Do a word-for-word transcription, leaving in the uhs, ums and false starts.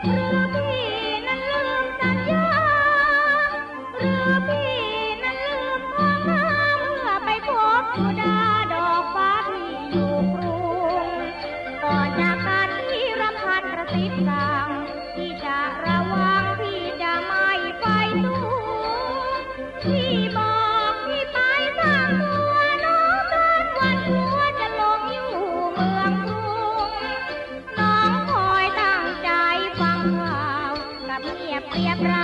หรือพี่นั้นลืมสัญญาหรือพี่นั้นลืมของน้าเมื่อไปพบสุดาดอกฟ้าที่อยู่กรุงก่อนจากกันที่รำพันกระซิบสั่งที่จะระวังพี่จะไม่ไปตู้พี่บอกพี่ไปสร้างตัวน้องเกินวันกลัวจะหลงอยู่เมืองกรุงน้องคอยตั้งใจฟังข่าวกับเงียบเรียบร้